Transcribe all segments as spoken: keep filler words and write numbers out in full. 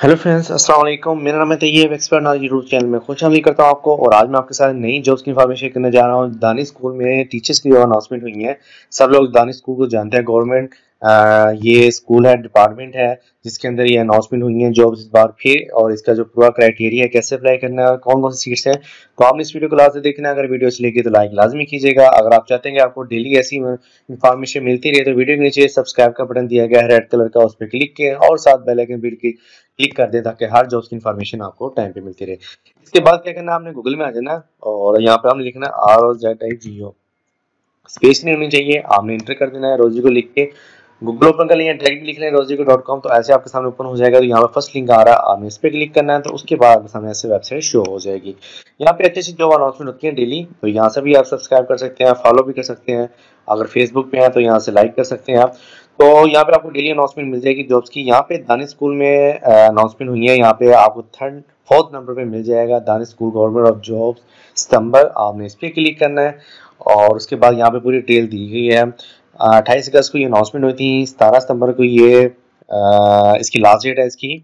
Hello friends, अस्सलाम वालेकुम। मेरा नाम है Tayyab, expert knowledge YouTube channel में खुश आमदीद करता हूँ आपको। और आज मैं आपके साथ नई जॉब्स की इन्फॉर्मेशन करने जा रहा हूँ। दानिश स्कूल में टीचर्स की जो अनाउंसमेंट हुई है, सब लोग दानिश स्कूल को जानते हैं। गवर्नमेंट ये स्कूल है, डिपार्टमेंट है, जिसके अंदर ये अनाउंसमेंट हुई है जॉब्स इस बार फिर। और इसका जो पूरा क्राइटेरिया है, कैसे अप्लाई करना है, कौन कौन सी सीट्स है, तो आपने इस वीडियो को लास्ट तक देखना है। अगर वीडियो अच्छी लगी तो लाइक लाजमी कीजिएगा। अगर आप चाहते हैं कि आपको डेली ऐसी इन्फॉर्मेशन मिलती रहे तो वीडियो के नीचे सब्सक्राइब का बटन दिया गया है रेड कलर का, उस पर क्लिक किए और साथ बेल आइकन बिल की क्लिक कर दें ताकि हर जॉब्स की इन्फॉर्मेशन आपको टाइम पे मिलती रहे। इसके बाद क्या करना है, आपने गूगल में आ जाना और यहाँ पे आपने लिखना है R O Z I G O, space नहीं होनी चाहिए। आपने इंटर कर देना है रोजी को लिख के, गूगल ओपन कर लिया, डायरेक्ट लिख लें रोजी को डॉट कॉम, तो ऐसे आपके सामने ओपन हो जाएगा। तो यहाँ पर फर्स्ट लिंक आ रहा है, आपने इस पर क्लिक करना है, तो उसके बाद आपके सामने ऐसे वेबसाइट शो हो जाएगी। यहाँ पे अच्छी अच्छी जॉब अनाउंसमेंट होती है डेली, तो यहाँ से भी आप सब्सक्राइब कर सकते हैं, फॉलो भी कर सकते हैं। अगर फेसबुक पे है तो यहाँ से लाइक कर सकते हैं आप। तो यहाँ पे आपको डेली अनाउंसमेंट मिल जाएगी जॉब्स की। यहाँ पे दानिश स्कूल में अनाउंसमेंट हुई है, यहाँ पे आपको थर्ड फोर्थ नंबर पे मिल जाएगा Danish school government of jobs सितंबर। आपने इस पर क्लिक करना है और उसके बाद यहाँ पे पूरी डिटेल दी गई है। अट्ठाईस अगस्त को ये अनाउंसमेंट हुई थी, सतारह सितंबर को ये आ, इसकी लास्ट डेट है इसकी।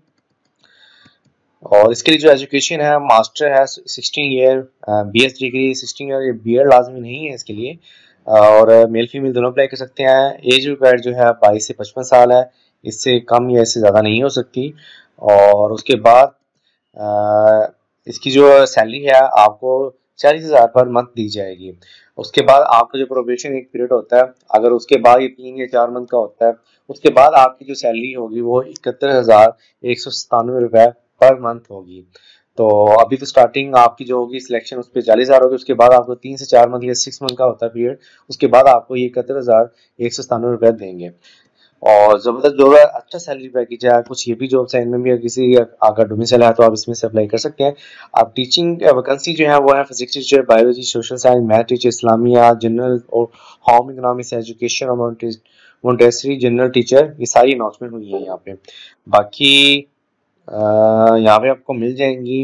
और इसके लिए जो एजुकेशन है, मास्टर है sixteen year, B S degree sixteen year, ये बी एड लाजमी नहीं है इसके लिए। और मेल फीमेल दोनों अप्लाई कर सकते हैं। एज रिक्वायर्ड जो है बाईस से पचपन साल है, इससे कम या इससे ज़्यादा नहीं हो सकती। और उसके बाद आ, इसकी जो सैलरी है आपको चालीस हज़ार पर मंथ दी जाएगी। उसके बाद आपका जो प्रोबेशन एक पीरियड होता है, अगर उसके बाद ये तीन या चार मंथ का होता है, उसके बाद आपकी जो सैलरी होगी वो इकहत्तर हज़ार एक सौ सतानवे रुपये पर मंथ होगी। तो अभी तो स्टार्टिंग आपकी जो होगी सिलेक्शन उस पर चालीस हज़ार होगी। उसके बाद आपको तीन से चार मंथ या सिक्स मंथ का होता है पीरियड, उसके बाद आपको ये इकहत्तर हज़ार एक सौ सतानवे रुपये देंगे। और जबरदस्त जॉब है, अच्छा सैलरी पैकेज है। कुछ ये भी जॉब्स है, इनमें भी किसी अगर डोमिसाइल है तो आप इसमें से अप्लाई कर सकते हैं। आप टीचिंग वैकेंसी जो है वो है physics teacher, biology, social science, math teacher, Islamiya, general और होम इकोनॉमिक्स, एजुकेशन और मोन्टेसरी जनरल टीचर, ये सारी अनाउंसमेंट हुई है यहाँ पे। बाकी यहाँ पे आपको मिल जाएंगी।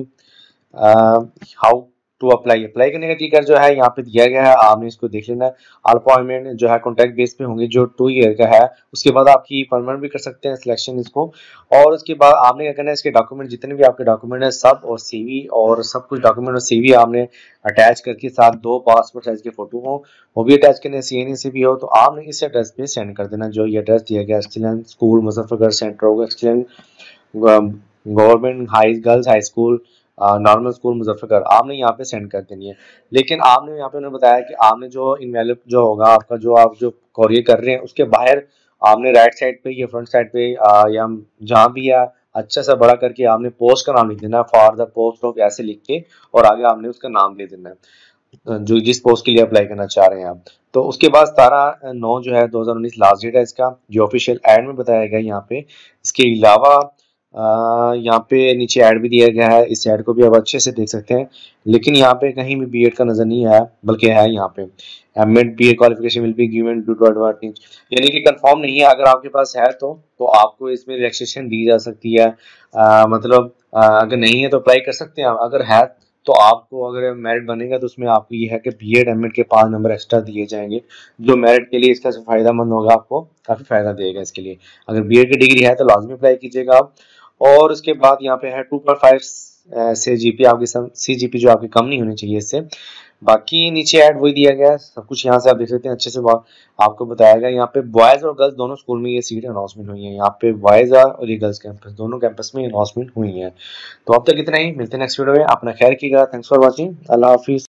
हाउ टू अप्लाई, अप्लाई करने का तरीका जो है यहाँ पे दिया गया है, आपने इसको देख लेना है। अपॉइंटमेंट जो है कॉन्ट्रैक्ट बेस पे होंगे, जो टू ईयर का है। उसके बाद आपकी परमानेंट भी कर सकते हैं सिलेक्शन इसको। और उसके बाद आपने क्या करना है, इसके डॉक्यूमेंट जितने भी आपके डॉक्यूमेंट है सब, और सीवी और सब कुछ डॉक्यूमेंट और सीवी आपने अटैच करके साथ दो पासपोर्ट साइज के फोटो हो वो भी अटैच करने, सी एन सी भी हो, तो आपने इस एड्रेस पे सेंड कर देना जो ये एड्रेस दिया गया, एक्सीलेंट स्कूल मुजफ्फरगढ़ सेंटर होगा, excellent government high girls high school normal school Muzaffargarh, आपने यहाँ पे सेंड कर देनी है। लेकिन आपने यहाँ पे उन्हें बताया कि आपने जो इनवैलिड जो होगा आपका, जो आप जो कोरियर कर रहे हैं उसके बाहर आपने राइट साइड पे या फ्रंट साइड पे आ, या जहाँ भी है अच्छा सा बड़ा करके आपने पोस्ट का नाम लिख देना है, फॉर द पोस्ट ऑफ ऐसे लिख के, और आगे आपने उसका नाम दे देना है जो जिस पोस्ट के लिए अप्लाई करना चाह रहे हैं आप। तो उसके बाद सतारह नौ जो है दो हजार उन्नीस लास्ट डेट है इसका, जो ऑफिशियल एड में बताया गया यहाँ पे। इसके अलावा यहाँ पे नीचे ऐड भी दिया गया है, इस ऐड को भी आप अच्छे से देख सकते हैं। लेकिन यहाँ पे कहीं भी बीएड का नजर नहीं आया, बल्कि है यहाँ पे MEd BEd qualification will be given due to advantage, यानी कि कंफर्म नहीं है। अगर आपके पास है तो तो आपको इसमें रिलैक्सेशन दी जा सकती है। आ, मतलब आ, अगर नहीं है तो अप्लाई कर सकते हैं। अगर है तो आपको, अगर मेरिट बनेगा तो उसमें आपको ये है कि बीएड एमएड के पाँच नंबर एक्स्ट्रा दिए जाएंगे, जो मेरिट के लिए इसका फायदा मंद होगा, आपको काफी फायदा देगा इसके लिए। अगर बीएड की डिग्री है तो लाजमी अप्लाई कीजिएगा आप। और उसके बाद यहाँ पे है टू पॉइंट फाइव से जीपी आपकी सी जीपी जो आपकी कम नहीं होनी चाहिए इससे। बाकी नीचे ऐड वही दिया गया है, सब कुछ यहाँ से आप देख सकते हैं अच्छे से। आपको बताया गया यहाँ पे बॉयज और गर्ल्स दोनों स्कूल में ये सीट अनाउंसमेंट हुई है। यहाँ पे बॉयज और ये गर्ल्स कैंपस दोनों कैंपस में अनाउंसमेंट हुई है। तो अब तक इतना ही, मिलते हैं नेक्स्ट वीडियो में। अपना ख्याल रखिएगा। थैंक्स फॉर वॉचिंग, अल्लाह हाफिज।